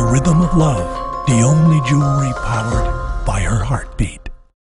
rhythm of love, the only jewelry powered by her heartbeat.